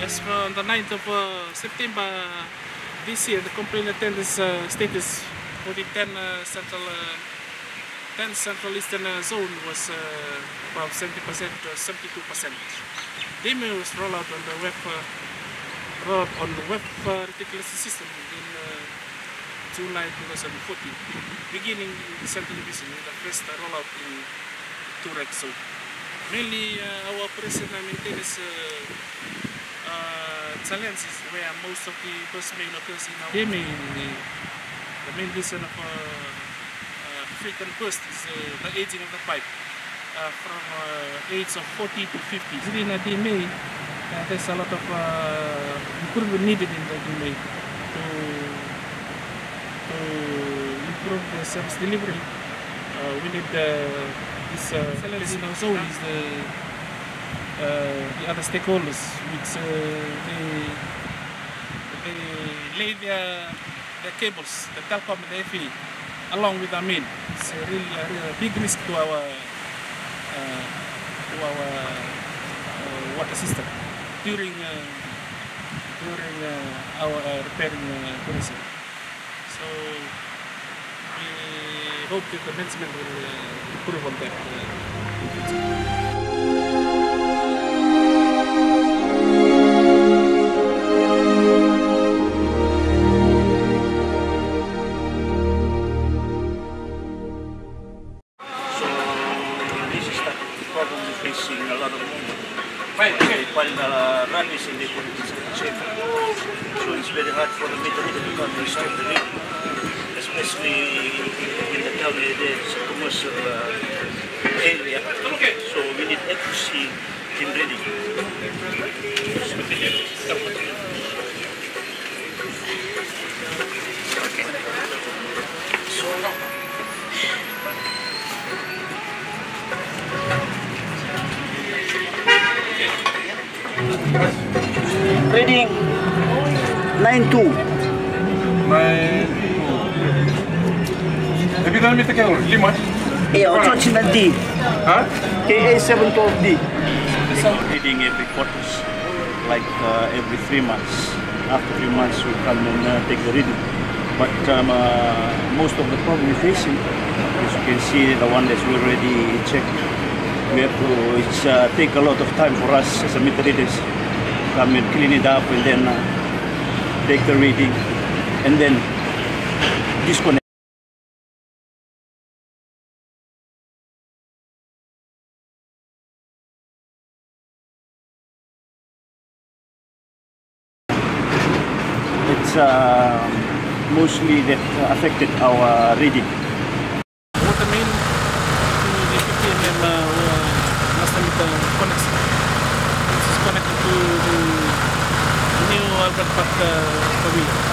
As for the 9th of September this year, the complaint attendance status for the 10 Central Eastern Zone was about 70% to 72%. The email was rolled out on the web reticulation system in July 2014, beginning in the Central Division with the first rollout in Turek Zone. Mainly our operation maintenance challenges where most of the burst main occurs in our the main reason of frequent burst is the aging of the pipe from age of 40 to 50. In the DMA, there's a lot of improvement needed in the DMA to improve the service delivery. We need this challenge in our zone is the other stakeholders, which they lay their cables, the telecom and the FE, along with our main. It's really a big risk to our water system during our repairing operation. So we hope that the management will improve on that. Facing a lot of while the run is in the shape. So it's very hard for the meter to come and stop the leak, especially in the town area. It's a commercial area, so we need accuracy in reading. Reading 9-2. Have you done with the camera? Lima? Yeah, unfortunately. Huh? KA712D. Reading every quarters, like every 3 months. After 3 months we come and take the reading. But most of the problem we're facing, as you can see, the one that we already checked, we have to take a lot of time for us as a meter readers. Come and clean it up and then take the reading and then disconnect. It's mostly that affected our reading. Water main to the 50 mm master meter connection. This is connected to the new Albert Park Pavilion.